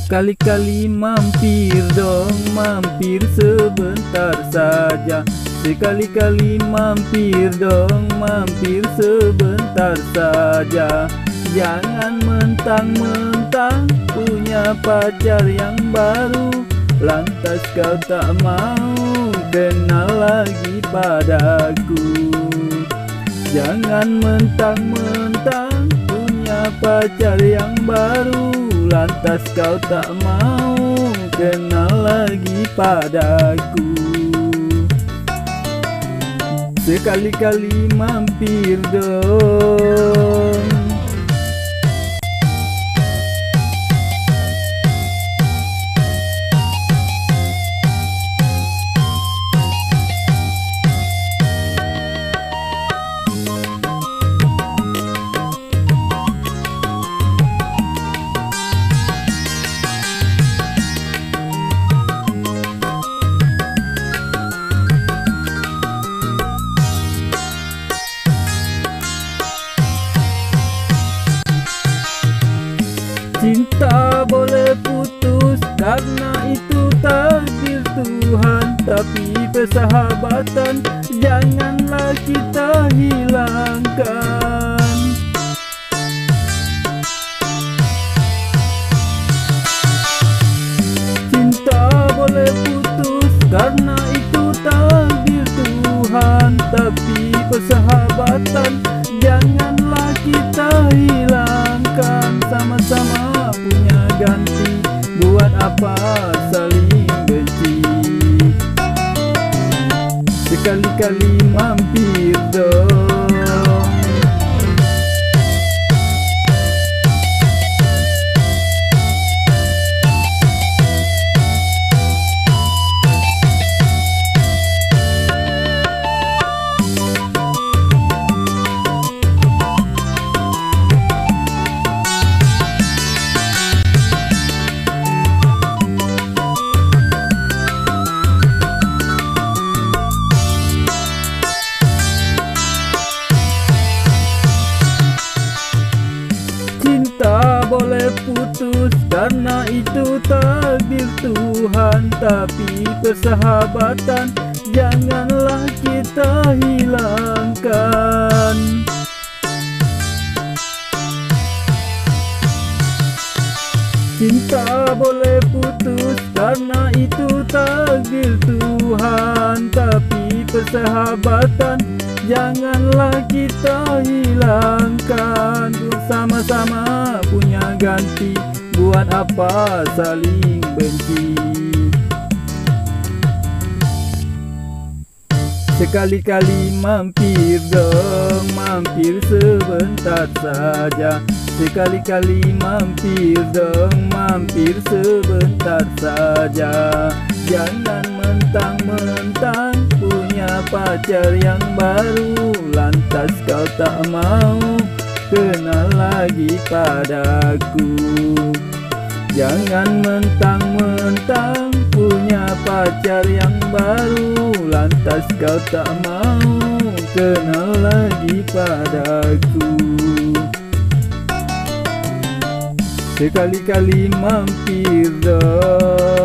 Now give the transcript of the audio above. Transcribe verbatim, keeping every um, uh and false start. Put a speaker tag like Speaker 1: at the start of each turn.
Speaker 1: Sekali-kali mampir dong, mampir sebentar saja. Sekali-kali mampir dong, mampir sebentar saja. Jangan mentang-mentang punya pacar yang baru, lantas kau tak mau kenal lagi padaku. Jangan mentang-mentang punya pacar yang baru, lantas kau tak mau kenal lagi padaku. Sekali-kali mampir dong. Cinta boleh putus karena itu takdir Tuhan, tapi persahabatan janganlah kita hilangkan. Cinta boleh putus karena itu takdir Tuhan, tapi persahabatan janganlah kita hilangkan. Sama-sama punya ganti, buat apa saling benci? Sekali-kali mampir dong. Cinta boleh putus karena itu takdir Tuhan, tapi persahabatan janganlah kita hilangkan. Cinta boleh putus karena itu takdir Tuhan, tapi persahabatan janganlah kita hilangkan. Sama-sama punya ganti, buat apa saling benci? Sekali-kali mampir dong, mampir sebentar saja. Sekali-kali mampir dong, mampir sebentar saja. Jangan mentang-mentang punya pacar yang baru, lantas kau tak mau kenal lagi padaku. Jangan mentang-mentang punya pacar yang baru, lantas kau tak mau kenal lagi padaku. Sekali-kali mampir dong.